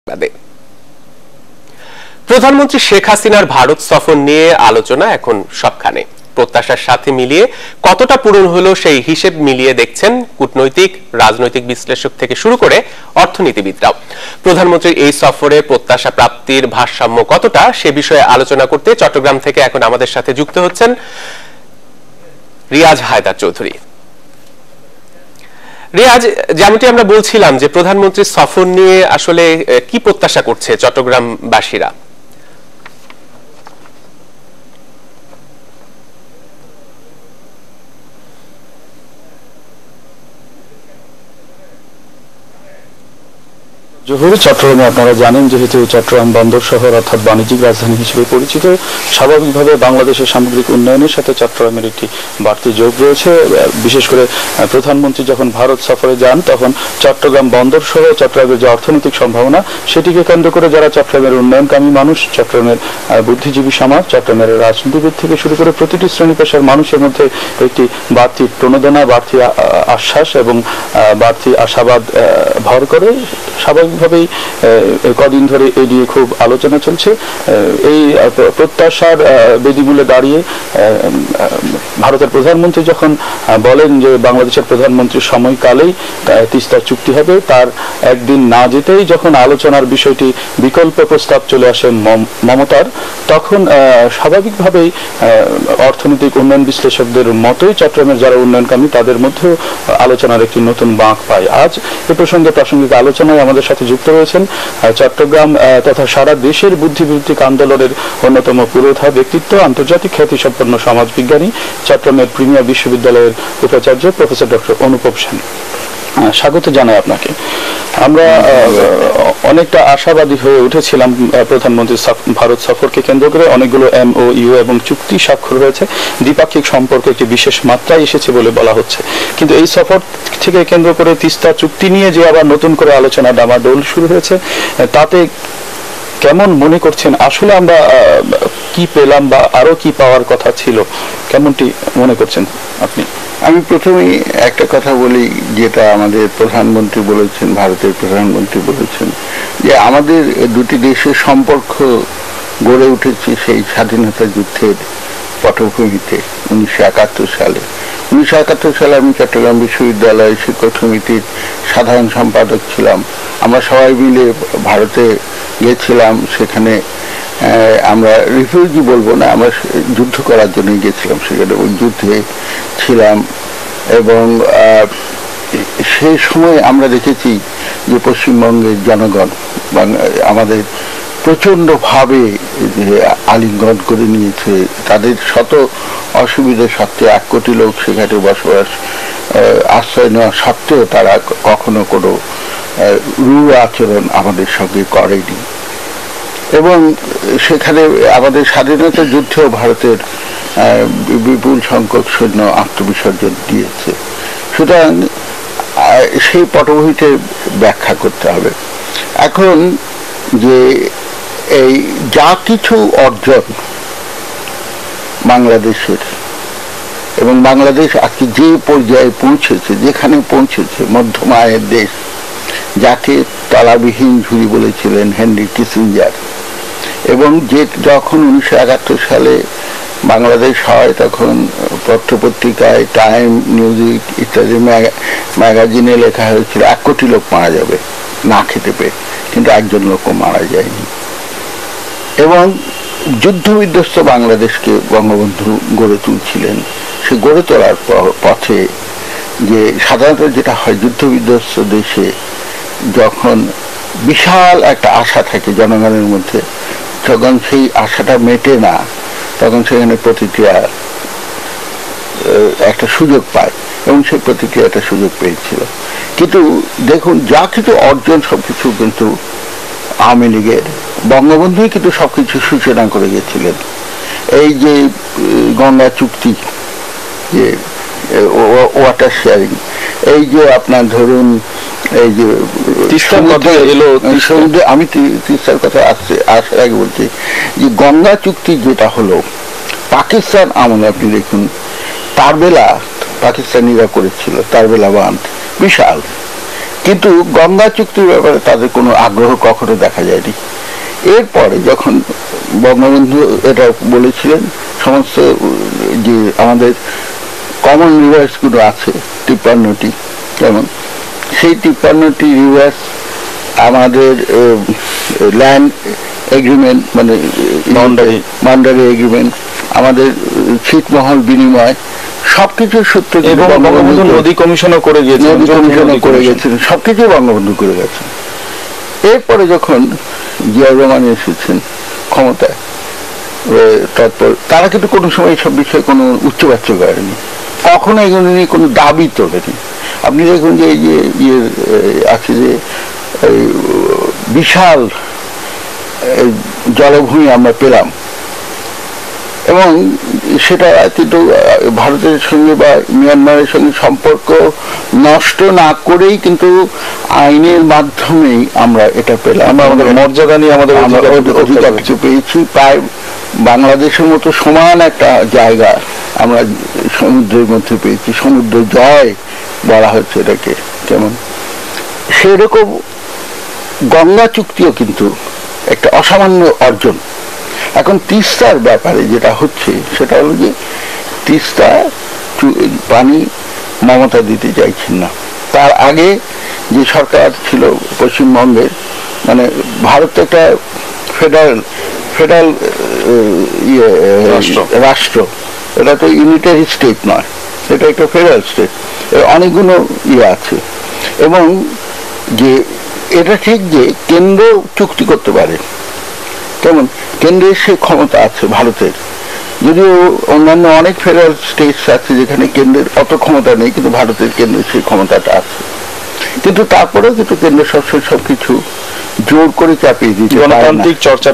প্রধানমন্ত্রী শেখ হাসিনার ভারত সফর নিয়ে আলোচনা এখন সবখানে। প্রত্যাশার সাথে মিলিয়ে কতটা পূরণ হলো সেই হিসেব মিলিয়ে দেখছেন কূটনৈতিক, রাজনৈতিক বিশ্লেষক থেকে শুরু করে অর্থনীতিবিদরাও। প্রধানমন্ত্রীর এই সফরে প্রত্যাশা প্রাপ্তির ভারসাম্য কতটা সে বিষয়ে আলোচনা করতে চট্টগ্রাম থেকে এখন আমাদের সাথে যুক্ত হচ্ছেন রিয়াজ হায়দার চৌধুরী। রিয়াজ, যেমনটি আমরা বলছিলাম যে প্রধানমন্ত্রীর সফর নিয়ে আসলে কি প্রত্যাশা করছে চট্টগ্রামবাসীরা? চট্টগ্রামে আপনারা জানেন, যেহেতু চট্টগ্রাম বন্দর শহর অর্থাৎ বাণিজ্যিক রাজধানী হিসেবে পরিচিত, স্বাভাবিকভাবে বাংলাদেশের সামগ্রিক উন্নয়নের সাথে চট্টগ্রামের একটি বাড়তি যোগ রয়েছে। বিশেষ করে প্রধানমন্ত্রী যখন ভারত সফরে যান তখন চট্টগ্রাম বন্দর সহ চট্টগ্রামের যে অর্থনৈতিক সম্ভাবনা সেটিকে কেন্দ্র করে যারা চট্টগ্রামের উন্নয়নকামী মানুষ, চট্টগ্রামের বুদ্ধিজীবী সমাজ, চট্টগ্রামের রাজনীতিবিদ থেকে শুরু করে প্রতিটি শ্রেণী পেশার মানুষের মধ্যে একটি বাড়তি প্রণোদনা, বাড়তি আশ্বাস এবং বাড়তি আশাবাদ ভর করে। স্বাভাবিকভাবেই কদিন ধরে এই নিয়ে খুব আলোচনা চলছে। এই প্রত্যাশার বেদিমূলে দাঁড়িয়ে ভারতের প্রধানমন্ত্রী যখন বলেন যে বাংলাদেশের প্রধানমন্ত্রীর সময়কালেই তিস্তা চুক্তি হবে, তার একদিন না যেতেই যখন আলোচনার বিষয়টি বিকল্প প্রস্তাব চলে আসে মমতার, তখন স্বাভাবিকভাবেই অর্থনৈতিক উন্নয়ন বিশ্লেষকদের মতোই চট্টগ্রামের যারা উন্নয়নকামী তাদের মধ্যেও আলোচনার একটি নতুন বাঁক পায়। আজ এ প্রসঙ্গে প্রাসঙ্গিক আলোচনায় আমাদের সাথে যুক্ত রয়েছেন চট্টগ্রাম তথা সারা দেশের বুদ্ধিবৃত্তিক আন্দোলনের অন্যতম পুরোধা ব্যক্তিত্ব, আন্তর্জাতিক খ্যাতিসম্পন্ন সমাজবিজ্ঞানী, চট্টগ্রামের প্রিমিয়ার বিশ্ববিদ্যালয়ের উপাচার্য প্রফেসর ডক্টর অনুপম সেন। স্বাগত জানাই আপনাকে। আমরা অনেকটা আশাবাদী হয়ে উঠেছিলাম প্রধানমন্ত্রীর ভারত সফরকে কেন্দ্র করে। অনেকগুলো MOU এবং চুক্তি স্বাক্ষর হয়েছে, দ্বিপাক্ষিক সম্পর্ক একটি বিশেষ মাত্রায় এসেছে বলে বলা হচ্ছে। কিন্তু এই সফর থেকে কেন্দ্র করে তিস্তা চুক্তি নিয়ে যে আবার নতুন করে আলোচনা ডামাডোল শুরু হয়েছে, তাতে কেমন মনে করছেন? আসলে আমরা কি পেলাম বা আরো কি পাওয়ার কথা ছিল, কেমনটি মনে করছেন আপনি? আমি প্রথমেই একটা কথা বলি, যেটা আমাদের প্রধানমন্ত্রী বলেছেন, ভারতের প্রধানমন্ত্রী বলেছেন যে আমাদের দুটি দেশের সম্পর্ক গড়ে উঠেছে সেই স্বাধীনতা যুদ্ধের পটভূমিতে 1971 সালে। 1971 সালে আমি চট্টগ্রাম বিশ্ববিদ্যালয়ের শিক্ষক সমিতির সাধারণ সম্পাদক ছিলাম। আমরা সবাই মিলে ভারতে গেছিলাম। সেখানে আমরা রিফিউজি বলবো না, আমরা যুদ্ধ করার জন্য গেছিলাম, সেখানে ওই যুদ্ধে ছিলাম। এবং সেই সময় আমরা দেখেছি যে পশ্চিমবঙ্গের জনগণ আমাদের প্রচণ্ডভাবে আলিঙ্গন করে নিয়েছে। তাদের শত অসুবিধা সত্ত্বেও 1 কোটি লোক সেখানে বসবাস, আশ্রয় নেওয়া সত্ত্বেও তারা কখনো কোনো রূঢ় আচরণ আমাদের সঙ্গে করেনি। এবং সেখানে আমাদের স্বাধীনতা যুদ্ধেও ভারতের বিপুল সংখ্যক সৈন্য আত্মবিসর্জন দিয়েছে। সুতরাং সেই পটভূমিতে ব্যাখ্যা করতে হবে। এখন যে এই যা কিছু অর্জন বাংলাদেশের, এবং বাংলাদেশ আজকে যে পর্যায়ে পৌঁছেছে, যেখানে পৌঁছেছে, মধ্যম আয়ের দেশ, যাকে তলাবিহীন ঝুড়ি বলেছিলেন হেনরি কিসিঞ্জার, এবং যে যখন 1971 সালে বাংলাদেশ হয় তখন পত্রপত্রিকায়, টাইম, নিউজিক ইত্যাদি ম্যাগাজিনে লেখা হয়েছিল 1 কোটি লোক মারা যাবে না খেতে পেয়ে, কিন্তু একজন লোকও মারা যায়নি। এবং যুদ্ধবিধ্বস্ত বাংলাদেশকে বঙ্গবন্ধু গড়ে তুলছিলেন। সে গড়ে তোলার পথে যে সাধারণত যেটা হয়, যুদ্ধবিধ্বস্ত দেশে যখন বিশাল একটা আশা থাকে জনগণের মধ্যে, যখন সেই আশাটা মেটে না, তখন সেখানে প্রতিক্রিয়া একটা সুযোগ পায়, এবং সেই প্রতিক্রিয়া একটা সুযোগ পেয়েছিল। কিন্তু দেখুন, যা কিছু অর্জন সবকিছু কিন্তু আওয়ামী লীগের, বঙ্গবন্ধুই কিন্তু সবকিছু সূচনা করে গেছিলেন। এই যে গঙ্গা চুক্তি, যে ওয়াটার শেয়ারিং, এই যে আপনার ধরুন এই যে আমি তিস্তার কথা আসার আগে বলছি যে গঙ্গা চুক্তি যেটা হলো পাকিস্তান আমলে, আপনি দেখুন তারবেলা পাকিস্তানিরা করেছিল, তারবেলা বাঁধ বিশাল, কিন্তু গঙ্গা চুক্তির ব্যাপারে তাদের কোনো আগ্রহ কখনো দেখা যায়নি। এরপরে যখন বঙ্গবন্ধু এটা বলেছিলেন, সমস্ত যে আমাদের কমন রিভার্সগুলো আছে 53টি, যেমন সেই 53টি রিভার্স আমাদের ল্যান্ড এগ্রিমেন্ট, মানে বাউন্ডারি এগ্রিমেন্ট, আমাদের ছিটমহল বিনিময়, সবকিছুর সূত্রে বঙ্গবন্ধু নদী কমিশনও করে গেছেন, সবকিছু বঙ্গবন্ধু করে গেছেন। এরপরে যখন জিয়াউর রহমান এসেছেন ক্ষমতায়, তারপর তারা কিন্তু কোনো সময় সব বিষয়ে কোনো উচ্চবাচ্য করেনি, কখনো এগুলো নিয়ে কোনো দাবি তোলেনি। আপনি দেখুন যে এই যে আছে যে বিশাল জলভূমি আমরা পেলাম, এবং সেটা কিন্তু ভারতের সঙ্গে বা মিয়ানমারের সঙ্গে সম্পর্ক নষ্ট না করেই কিন্তু আইনের মাধ্যমেই আমরা এটা পেলাম। আমরা আমাদের মর্যাদা নিয়ে আমাদের অধিকার কিছু পেয়েছি। প্রায় বাংলাদেশের মতো সমান একটা জায়গা আমরা সমুদ্রের মধ্যে পেয়েছি, সমুদ্র জয় বলা হচ্ছে এটাকে। যেমন সেরকম গঙ্গা চুক্তিও কিন্তু একটা অসামান্য অর্জন। এখন তিস্তার ব্যাপারে যেটা হচ্ছে সেটা হলো যে তিস্তা পানি মমতা দিতে চাইছেন না। তার আগে যে সরকার ছিল পশ্চিমবঙ্গের, মানে ভারত একটা ফেডারেল রাষ্ট্র, এটা তো ইউনিটারি স্টেট নয়, এটা একটা ফেডারেল স্টেট, অনেকগুলো আছে। এবং যে এটা ঠিক যে কেন্দ্র চুক্তি করতে পারে, যেমন কেন্দ্রের সে ক্ষমতা আছে ভারতের, যদিও অন্যান্য অনেক ফেডারেল স্টেটস আছে যেখানে কেন্দ্রের অত ক্ষমতা নেই, কিন্তু ভারতের কেন্দ্রের সেই ক্ষমতাটা আছে। কিন্তু তারপরেও কিন্তু কেন্দ্র সবসময় সবকিছু জোর করে চাপিয়ে দিতে গণতান্ত্রিক চর্চা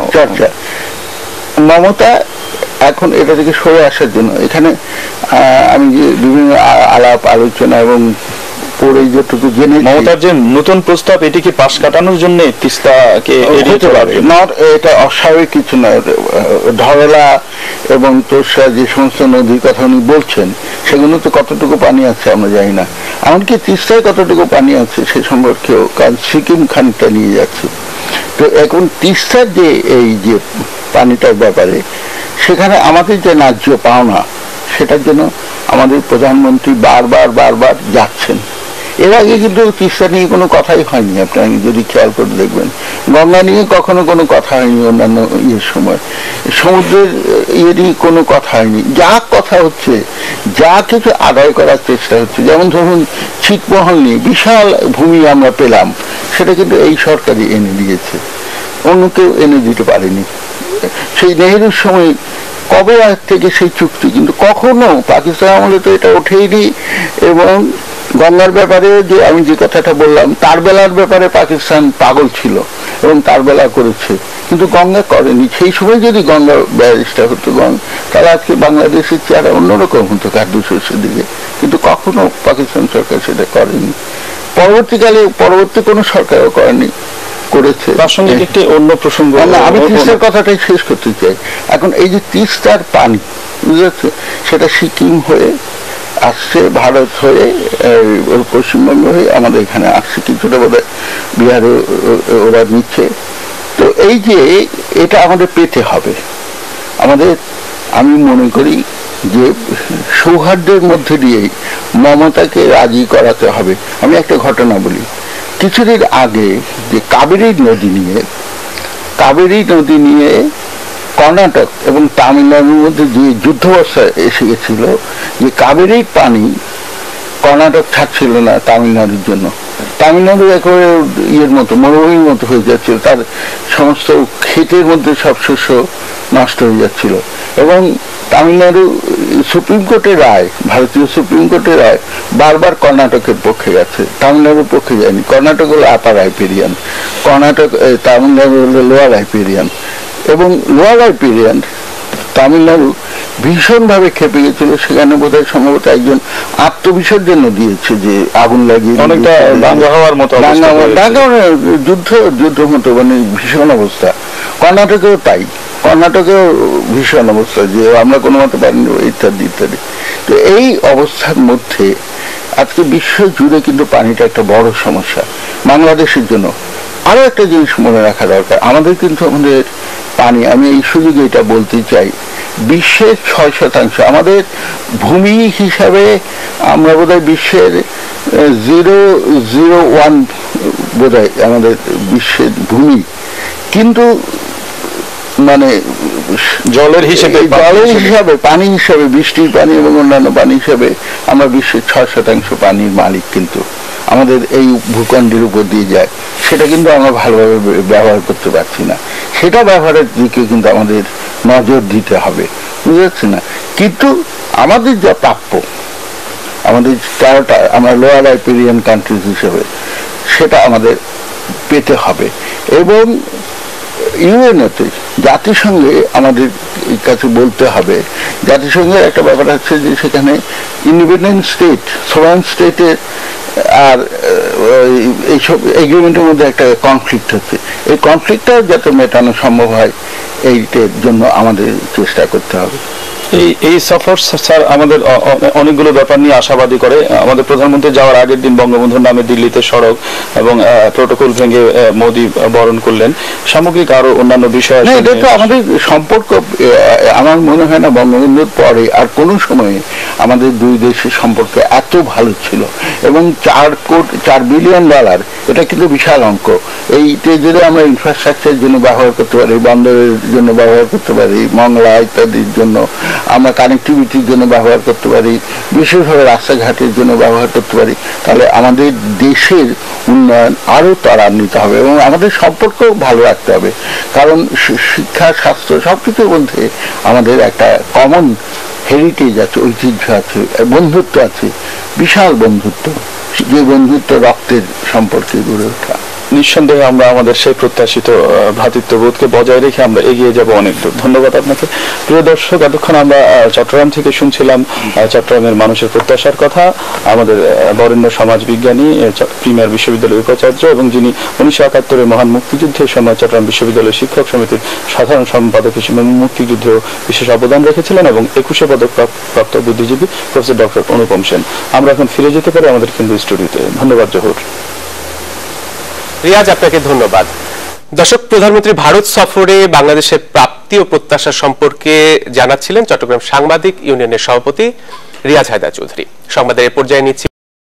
মমতা এখন এটা থেকে সরে আসার জন্য এখানে আমি যে বিভিন্ন আলাপ আলোচনা এবং পরে যেটুকু জেনে, মমতার যে নতুন প্রস্তাব এটি কি পাশ কাটানোর জন্য তিস্তাকে এড়িয়ে পারে? নট, এটা অস্বাভাবিক কিছু নয়। ধরলা এবং তোষা যে সমস্ত নদীর কথা উনি বলছেন, সেগুলো তো কতটুকু পানি আছে আমরা জানি না। এমনকি তিস্তায় কতটুকু পানি আছে সে সম্পর্কেও, কারণ সিকিম খানিকটা নিয়ে যাচ্ছে। তো এখন তিস্তার যে এই যে পানিটার ব্যাপারে সেখানে আমাদের যে ন্যায্য পাওনা, সেটার জন্য আমাদের প্রধানমন্ত্রী বারবার যাচ্ছেন। এর আগে কিন্তু তিস্তা নিয়ে কোনো কথাই হয়নি, আপনারা যদি খেয়াল করে দেখবেন। গঙ্গা নিয়ে কখনো কোনো কথা হয়নি, অন্যান্য ইয়ের সময় সমুদ্রের ইয়ে নিয়ে কোনো কথা হয়নি। যা কথা হচ্ছে, যা কিছু আদায় করার চেষ্টা হচ্ছে, যেমন ধরুন ছিটমহল নিয়ে বিশাল ভূমি আমরা পেলাম, সেটা কিন্তু এই সরকারই এনে দিয়েছে, অন্য কেউ এনে দিতে পারেনি। সেই নেহেরুর সময় কবে আগ থেকে সেই চুক্তি, কিন্তু কখনো পাকিস্তান আমলে তো এটা ওঠেইনি। এবং গঙ্গার ব্যাপারে যে আমি যে কথাটা বললাম, তার বেলার ব্যাপারে পাকিস্তান পাগল ছিল এবং তার বেলা করেছে, কিন্তু গঙ্গা করেনি। সেই সময় যদি গঙ্গা ব্যারিজটা হতো তাহলে আজকে বাংলাদেশের চেহারা অন্যরকম হতো খাদ্যশস্যের দিকে, কিন্তু কখনো পাকিস্তান সরকার সেটা করেনি। পরবর্তীকালে পরবর্তী কোনো সরকারও করেনি, করেছে। তার সঙ্গে একটি অন্য প্রসঙ্গ, আমি তিস্তার কথাটাই শেষ করতে চাই। এখন এই যে তিস্তার পানি, বুঝতে, সেটা সিকিম হয়ে আসছে, ভারত হয়ে, পশ্চিমবঙ্গ হয়ে আমাদের এখানে আসছে, কিছুটা বোধহয় বিহারে ওরা নিচ্ছে। তো এই যে এটা আমাদের পেতে হবে, আমাদের, আমি মনে করি যে সৌহার্দ্যের মধ্যে দিয়েই মমতাকে রাজি করাতে হবে। আমি একটা ঘটনা বলি, কিছুদিন আগে যে কাবেরী নদী নিয়ে কর্ণাটক এবং তামিলনাড়ুর মধ্যে যে যুদ্ধাবস্থা এসে গেছিল, যে কাবেরীর পানি কর্ণাটক ছাড়ছিল না তামিলনাড়ুর জন্য। তামিলনাড়ু একেবারে ইয়ের মতো, মরুভূমির মতো হয়ে যাচ্ছিল, তার সমস্ত ক্ষেতের মধ্যে সব শস্য নষ্ট হয়ে যাচ্ছিল। এবং তামিলনাড়ু সুপ্রিম কোর্টের রায়, ভারতীয় সুপ্রিম কোর্টের রায় বারবার কর্ণাটকের পক্ষে গেছে, তামিলনাড়ুর পক্ষে যায়নি। কর্ণাটক হলো আপার রাইপেরিয়ান, তামিলনাড়ু হলো লোয়ার রাইপেরিয়ান। এবং লোয়ার রাইপেরিয়ান তামিলনাড়ু ভীষণভাবে খেপে গেছিল। সেখানে বোধহয় সম্ভবত একজন আত্মবিসর্জন দিয়েছে, যে আগুন লাগিয়ে অনেকটা দাঙ্গা হওয়ার মতো, যুদ্ধ মতো, মানে ভীষণ অবস্থা। কর্ণাটকেও তাই, কর্ণাটকেও ভীষণ অবস্থা, যে আমরা কোনো মতে পারিনি, ইত্যাদি ইত্যাদি। তো এই অবস্থার মধ্যে আজকে বিশ্ব জুড়ে কিন্তু পানিটা একটা বড় সমস্যা বাংলাদেশের জন্য। আরো একটা জিনিস মনে রাখা দরকার, আমাদের কিন্তু আমাদের পানি, আমি এই সুযোগে এটা বলতে চাই, বিশ্বের 6% আমাদের ভূমি হিসাবে আমরা বোধহয় বিশ্বের 0.01 বোধহয় আমাদের বিশ্বের ভূমি, কিন্তু মানে জলের হিসেবে পানি হিসাবে বৃষ্টির পানি এবং অন্যান্য পানি হিসাবে আমরা বিশ্বের 6% পানির মালিক। কিন্তু আমাদের এই ভূখণ্ডের উপর দিয়ে যায়, সেটা কিন্তু আমরা ভালোভাবে ব্যবহার করতে পারছি না। সেটা ব্যবহারের দিকে কিন্তু আমাদের নজর দিতে হবে, বুঝতে পারছি না। কিন্তু আমাদের যা প্রাপ্য, আমাদের 13টা আমরা লোয়ার রাইপেরিয়ান কান্ট্রিজ হিসেবে, সেটা আমাদের পেতে হবে। এবং ইউএনওতে জাতিসংঘে আমাদের কাছে বলতে হবে, জাতিসংঘের একটা ব্যাপার আছে যে সেখানে ইন্ডিপেন্ডেন্ট স্টেট, সোভারেন স্টেটের আর এইসব এগ্রিমেন্টের মধ্যে একটা কনফ্লিক্ট হচ্ছে, এই কনফ্লিক্টটা যাতে মেটানো সম্ভব হয় এইটার জন্য আমাদের চেষ্টা করতে হবে। এই সফর স্যার আমাদের অনেকগুলো ব্যাপার নিয়ে আশাবাদী করে। আমাদের প্রধানমন্ত্রী যাওয়ার আগের দিন বঙ্গবন্ধুর নামে দিল্লিতে সড়ক এবং প্রোটোকল ভেঙে মোদি বরণ করলেন, সামগ্রিক আরো অন্যান্য বিষয়। এটা তো আমাদের সম্পর্ক, আমার মনে হয় না বঙ্গবন্ধুর পরে আর কোনো সময়ে আমাদের দুই দেশের সম্পর্ক এত ভালো ছিল। এবং $4 বিলিয়ন, এটা কিন্তু বিশাল অঙ্ক। এইটা যদি আমরা ইনফ্রাস্ট্রাকচারের জন্য ব্যবহার করতে পারি, বন্দরের জন্য ব্যবহার করতে পারি, মংলা ইত্যাদির জন্য, আমরা কানেক্টিভিটির জন্য ব্যবহার করতে পারি, বিশেষভাবে রাস্তাঘাটের জন্য ব্যবহার করতে পারি, তাহলে আমাদের দেশের উন্নয়ন আরো ত্বরান্বিত হবে এবং আমাদের সম্পর্ক ভালো রাখতে হবে। কারণ শিক্ষা, স্বাস্থ্য সবকিছুর মধ্যে আমাদের একটা কমন হেরিটেজ আছে, ঐতিহ্য আছে, বন্ধুত্ব আছে, বিশাল বন্ধুত্ব, যে বন্ধুত্ব রক্তের সম্পর্কে গড়ে ওঠা। নিঃসন্দেহে আমরা আমাদের সেই প্রত্যাশিত ভ্রাতৃত্ববোধকে বজায় রেখে আমরা এগিয়ে যাব অনেক দূর। ধন্যবাদ আপনাকে। প্রিয় দর্শক, এতক্ষণ আমরা চট্টগ্রাম থেকে শুনছিলাম চট্টগ্রামের মানুষের প্রত্যাশার কথা। আমাদের বরেণ্য সমাজ বিজ্ঞানী, প্রিমিয়ার বিশ্ববিদ্যালয়ের উপাচার্য এবং যিনি 1971-এর মহান মুক্তিযুদ্ধের সময় চট্টগ্রাম বিশ্ববিদ্যালয়ের শিক্ষক সমিতির সাধারণ সম্পাদক হিসেবে মুক্তিযুদ্ধেও বিশেষ অবদান রেখেছিলেন এবং 21 পদক প্রাপ্ত বুদ্ধিজীবী প্রফেসর ডক্টর অনুপম সেন। আমরা এখন ফিরে যেতে পারি আমাদের কেন্দ্রীয় স্টুডিওতে। ধন্যবাদ জহুর। রিয়াজ, আপনাকে ধন্যবাদ। দর্শক, প্রধানমন্ত্রী ভারত সফরে বাংলাদেশের প্রাপ্তি ও প্রত্যাশা সম্পর্কে জানাচ্ছিলেন চট্টগ্রাম সাংবাদিক ইউনিয়নের সভাপতি রিয়াজ হায়দার চৌধুরী। সংবাদের পর্যায়ে নিচ্ছি